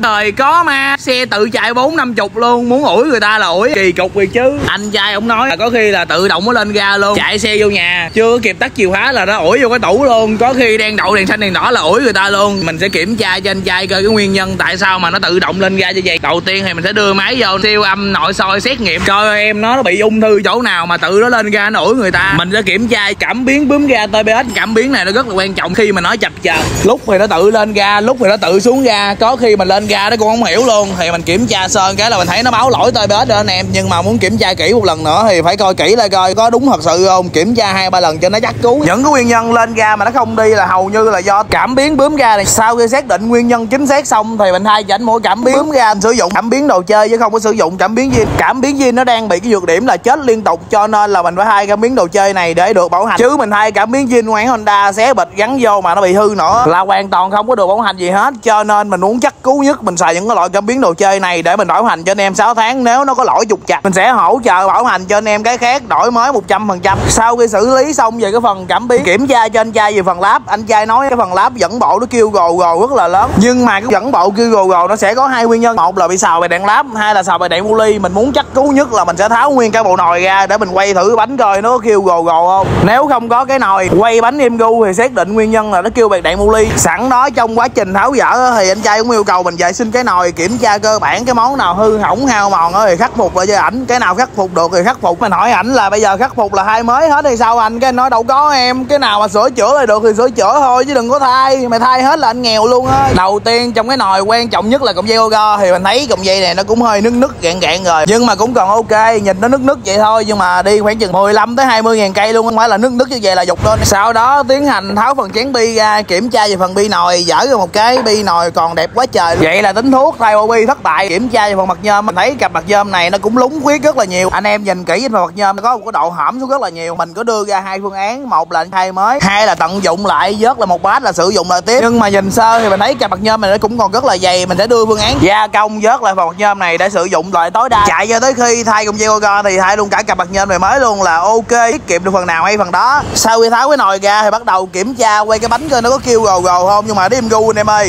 Trời có ma, xe tự chạy 40-50 luôn, muốn ủi người ta là ủi, kỳ cục gì chứ. Anh trai ông nói là có khi là tự động nó lên ga luôn, chạy xe vô nhà chưa kịp tắt chìa khóa là nó ủi vô cái tủ luôn, có khi đang đậu đèn xanh đèn đỏ là ủi người ta luôn. Mình sẽ kiểm tra cho anh trai coi cái nguyên nhân tại sao mà nó tự động lên ga như vậy. Đầu tiên thì mình sẽ đưa máy vô siêu âm nội soi xét nghiệm coi em nó bị ung thư chỗ nào mà tự nó lên ga nó ủi người ta. Mình sẽ kiểm tra cảm biến bướm ga TPS. Cảm biến này nó rất là quan trọng khi mà nó chập chờn, lúc thì nó tự lên ga, lúc thì nó tự xuống ga, có khi mình lên ga nó cũng không hiểu luôn. Thì mình kiểm tra sơn cái là mình thấy nó báo lỗi TPS rồi anh em, nhưng mà muốn kiểm tra kỹ một lần nữa thì phải coi kỹ lại coi có đúng thật sự không, kiểm tra 2-3 lần cho nó chắc cú. Những cái nguyên nhân lên ga mà nó không đi là hầu như là do cảm biến bướm ga này. Sau khi xác định nguyên nhân chính xác xong thì mình thay cho anh mỗi cảm biến bướm ga, mình sử dụng cảm biến đồ chơi chứ không có sử dụng cảm biến zin. Cảm biến zin nó đang bị cái nhược điểm là chết liên tục, cho nên là mình phải thay cảm biến đồ chơi này để được bảo hành, chứ mình thay cảm biến zin quán Honda xé bịch gắn vô mà nó bị hư nữa là hoàn toàn không có được bảo hành gì hết. Cho nên mình muốn chắc cú nhất mình xài những cái loại cảm biến đồ chơi này để mình bảo hành cho anh em 6 tháng. Nếu nó có lỗi trục trặc mình sẽ hỗ trợ bảo hành cho anh em cái khác đổi mới 100%. Sau khi xử lý xong về cái phần cảm biến, kiểm tra cho anh trai về phần láp. Anh trai nói cái phần láp dẫn bộ nó kêu gồ gồ rất là lớn, nhưng mà cái dẫn bộ kêu gồ gồ nó sẽ có 2 nguyên nhân, một là bị xào về đèn láp, hai là xào về đèn pulley. Mình muốn chắc cú nhất là mình sẽ tháo nguyên cái bộ nồi ra để mình quay thử cái bánh coi nó có kêu gồ gồ không. Nếu không có cái nồi quay bánh Emgu thì xác định nguyên nhân là nó kêu về đèn pulley. Sẵn đó trong quá trình tháo dỡ thì anh trai cũng yêu cầu mình vệ sinh cái nồi, kiểm tra cơ bản cái món nào hư hỏng hao mòn thì khắc phục lại cho ảnh, cái nào khắc phục được thì khắc phục. Mình hỏi ảnh là bây giờ khắc phục là thay mới hết hay sao anh, cái anh nói đâu có em, cái nào mà sửa chữa lại được thì sửa chữa thôi chứ đừng có thay, mày thay hết là anh nghèo luôn á. Đầu tiên trong cái nồi quan trọng nhất là cọng dây go, thì mình thấy cọng dây này nó cũng hơi nứt rạn rạn rồi, nhưng mà cũng còn ok, nhìn nó nứt vậy thôi, nhưng mà đi khoảng chừng 15 tới 20 ngàn cây luôn, không phải là nứt như vậy là dục lên. Sau đó tiến hành tháo phần chén bi ra, kiểm tra về phần bi nồi, dỡ ra một cái bi nồi còn đẹp quá trời, vậy là tính thuốc thay ô bi thất bại. Kiểm tra về phần mặt nhôm, mình thấy cặp mặt nhôm này nó cũng lúng khuyết rất là nhiều. Anh em nhìn kỹ phần mặt nhôm nó có một cái độ hõm xuống rất là nhiều. Mình có đưa ra 2 phương án, một là thay mới, hai là tận dụng lại vớt là một bát là sử dụng lại tiếp. Nhưng mà nhìn sơ thì mình thấy cặp mặt nhôm này nó cũng còn rất là dày, mình sẽ đưa phương án gia công vớt lại phần mặt nhôm này để sử dụng lại tối đa, chạy cho tới khi thay cùng dây go thì thay luôn cả cặp mặt nhôm này mới luôn là ok, tiết kiệm được phần nào hay phần đó. Sau khi tháo cái nồi ra thì bắt đầu kiểm tra quay cái bánh coi nó có kêu gồ gồ không, nhưng mà đi Emgu anh em ơi.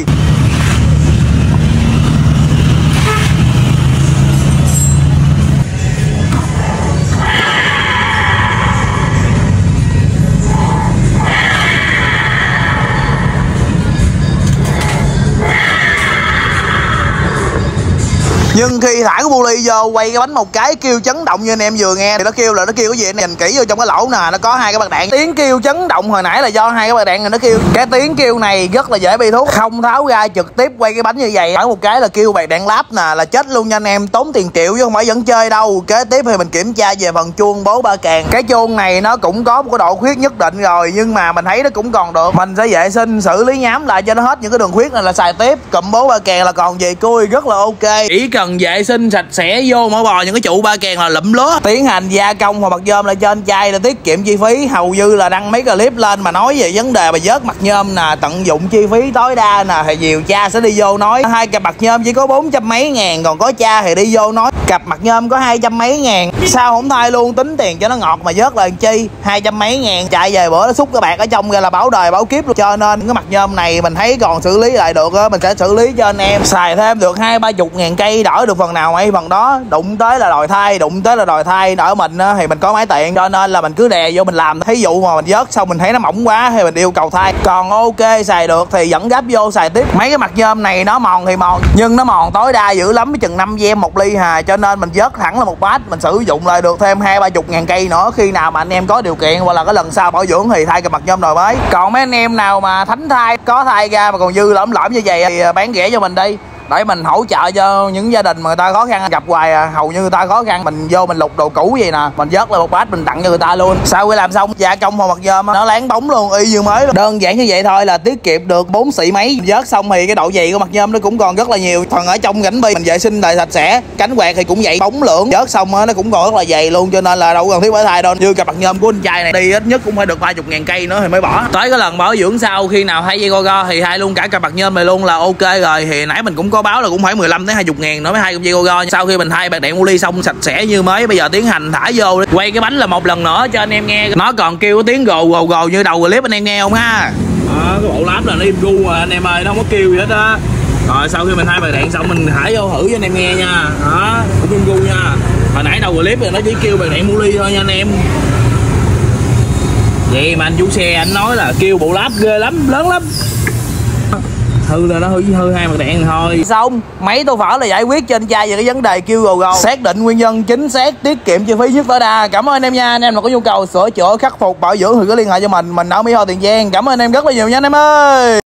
Nhưng khi thả cái pulley vô quay cái bánh một cái kêu chấn động như anh em vừa nghe thì nó kêu cái gì anh nhìn kỹ vô trong cái lỗ nè, nó có 2 cái bạc đạn. Tiếng kêu chấn động hồi nãy là do 2 cái bạc đạn này nó kêu. Cái tiếng kêu này rất là dễ bị thuốc, không tháo ra trực tiếp quay cái bánh như vậy ở một cái là kêu bạc đạn láp nè là chết luôn nha anh em, tốn tiền triệu chứ không phải vẫn chơi đâu. Kế tiếp thì mình kiểm tra về phần chuông bố ba càng. Cái chuông này nó cũng có một cái độ khuyết nhất định rồi, nhưng mà mình thấy nó cũng còn được, mình sẽ vệ sinh xử lý nhám lại cho nó hết những cái đường khuyết này là xài tiếp. Cụm bố ba càng là còn về cui rất là ok, chỉ cần vệ sinh sạch sẽ vô mỡ bò những cái trụ ba càng là lụm lúa. Tiến hành gia công hoặc mặt nhôm lại cho anh trai để tiết kiệm chi phí. Hầu như là đăng mấy clip lên mà nói về vấn đề mà vớt mặt nhôm nè, tận dụng chi phí tối đa nè, thì nhiều cha sẽ đi vô nói 2 cặp mặt nhôm chỉ có 400 mấy ngàn, còn có cha thì đi vô nói cặp mặt nhôm có 200 mấy ngàn. Sao không thay luôn, tính tiền cho nó ngọt mà vớt là chi 200 mấy ngàn, chạy về bữa nó xúc cái bạc ở trong ra là báo đời báo kiếp luôn. Cho nên cái mặt nhôm này mình thấy còn xử lý lại được á, mình sẽ xử lý cho anh em xài thêm được 20-30 ngàn cây, đổi được phần nào hay phần đó. Đụng tới là đòi thay, đụng tới là đòi thay. Ở mình á, thì mình có máy tiện cho nên là mình cứ đè vô mình làm. Thí dụ mà mình vớt xong mình thấy nó mỏng quá thì mình yêu cầu thay, còn ok xài được thì vẫn gấp vô xài tiếp. Mấy cái mặt nhôm này nó mòn thì mòn, nhưng nó mòn tối đa dữ lắm với chừng 5 gem 1 ly hà, cho nên mình vớt thẳng là một bát, mình sử dụng lại được thêm 20-30 ngàn cây nữa. Khi nào mà anh em có điều kiện hoặc là cái lần sau bảo dưỡng thì thay cái mặt nhôm rồi mới. Còn mấy anh em nào mà thánh thai có thay ra mà còn dư lõm như vậy thì bán rẻ cho mình đi, để mình hỗ trợ cho những gia đình mà người ta khó khăn. Gặp hoài hầu như người ta khó khăn, mình vô mình lục đồ cũ vậy nè, mình vớt lại một bát mình tặng cho người ta luôn. Sau khi làm xong gia công hồ mặt nhôm nó láng bóng luôn, y như mới luôn. Đơn giản như vậy thôi là tiết kiệm được 4 xị mấy. Vớt xong thì cái độ dày của mặt nhôm nó cũng còn rất là nhiều. Phần ở trong rãnh bi mình vệ sinh lại sạch sẽ, cánh quạt thì cũng vậy, bóng lưỡng. Vớt xong nó cũng còn rất là dày luôn, cho nên là đâu cần thiết phải thay đâu. Như cặp mặt nhôm của anh trai này đi ít nhất cũng phải được 30 ngàn cây nữa thì mới bỏ. Tới cái lần bảo dưỡng sau khi nào thay dây go thì thay luôn cả cặp mặt nhôm này luôn là ok rồi. Thì nãy mình cũng có báo là cũng phải 15-20 ngàn nữa mới thay con dây go. Sau khi mình thay bạc đạn pulley xong sạch sẽ như mới, bây giờ tiến hành thả vô quay cái bánh là một lần nữa cho anh em nghe. Nó còn kêu tiếng gồ gồ gồ như đầu clip anh em nghe không ha. Cái bộ láp là nó Emgu mà anh em ơi, nó không có kêu gì hết á. Rồi sau khi mình thay bạc đạn xong mình thả vô thử cho anh em nghe nha. Đó, cũng chung gu nha. Hồi nãy đầu clip thì nó chỉ kêu bạc đạn mua ly thôi nha anh em. Vậy mà anh chủ xe anh nói là kêu bộ láp ghê lắm, lớn lắm. Hư là nó hư hai bạc đạn thôi. Xong mấy tô phở là giải quyết cho anh trai về cái vấn đề kêu gồ. Xác định nguyên nhân chính xác, tiết kiệm chi phí nhất tối đa. Cảm ơn anh em nha. Anh em nào có nhu cầu sửa chữa khắc phục bảo dưỡng thì cứ liên hệ cho mình ở Mỹ Tho Tiền Giang. Cảm ơn anh em rất là nhiều nha anh em ơi.